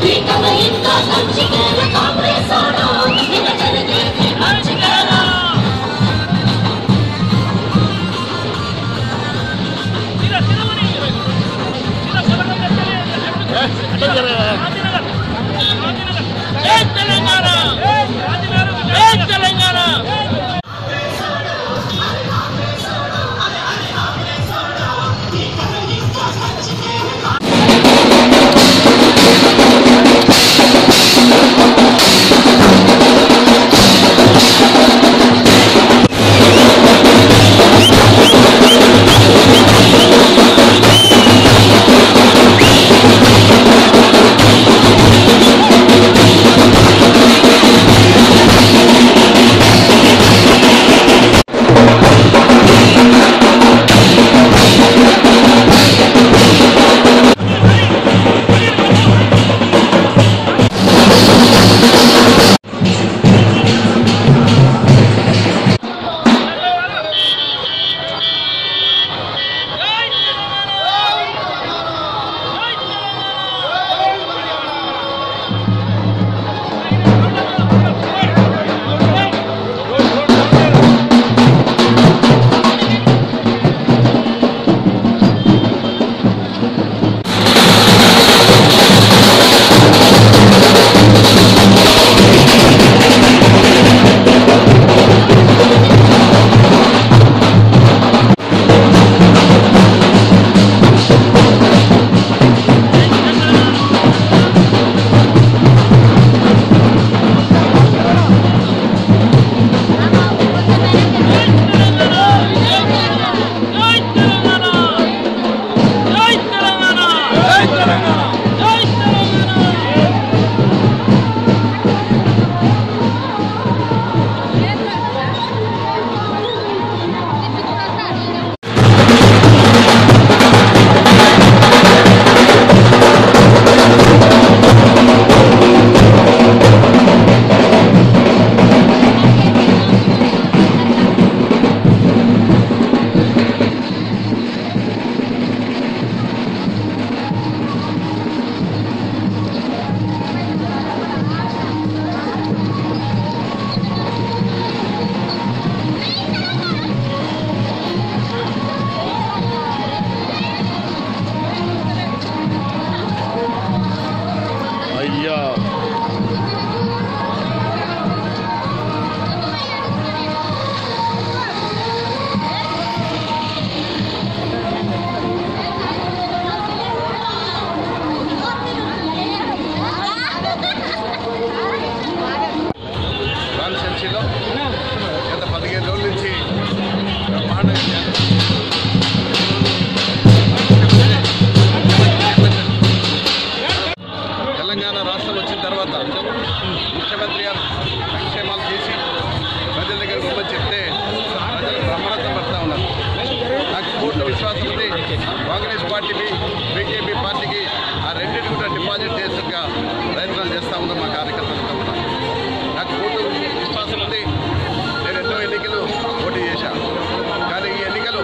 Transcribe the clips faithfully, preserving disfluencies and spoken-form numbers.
కాంగ్రెస్ పార్టీకి బీజేపీ పార్టీకి ఆ రెండింటి కూడా డిపాజిట్ చేసేట్టుగా ప్రయత్నాలు చేస్తూ ఉన్నాం మా కార్యకర్తలతో కూడా. నాకు పూర్తి విశ్వాసం ఉంది. నేను ఎన్నో ఎన్నికలు పోటీ చేశాను, కానీ ఈ ఎన్నికలు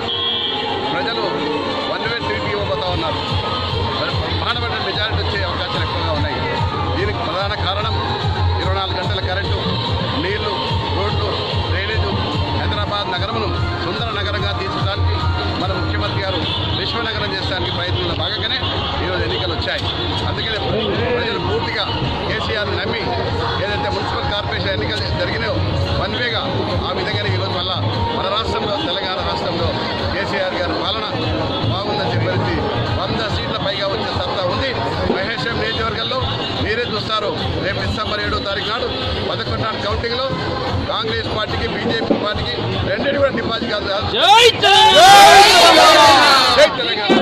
ప్రజలు వన్ వే ట్రీట్ ఇవ్వబోతూ ఉన్నారు. బ్రహ్మాండమైన మెజారిటీ వచ్చే అవకాశాలు ఎక్కువగా ఉన్నాయి. దీనికి ప్రధాన కారణం ఇరవై నాలుగు గంటల కరెంటు, నీళ్లు, రోడ్లు, డ్రైనేజు, హైదరాబాద్ నగరమును సుందర నగరంగా తీర్చడానికి మన ముఖ్యమంత్రి గారు విశ్వనగరం చేసడానికి ప్రయత్నంలో భాగంగానే ఈరోజు ఎన్నికలు వచ్చాయి. అందుకనే ప్రజలు పూర్తిగా కేసీఆర్ నమ్మి ఏదైతే మున్సిపల్ కార్పొరేషన్ ఎన్నికలు జరిగినాయో వన్ వేగా ఆ విధంగానే ఈరోజు వల్ల మన రాష్ట్రంలో తెలంగాణ రాష్ట్రంలో కేసీఆర్ గారి పాలన బాగుందని చెప్పి వంద సీట్ల పైగా వచ్చే సత్తా ఉంది. మహేశ్వరం నియోజకవర్గంలో మీరే చూస్తారు. రేపు డిసెంబర్ ఏడో తారీఖు నాడు పదకొండు నాడు కౌంటింగ్లో కాంగ్రెస్ పార్టీకి బీజేపీ పార్టీకి రెండింటి కూడా డిపాజిట్ కాదు. జై తెలంగాణ.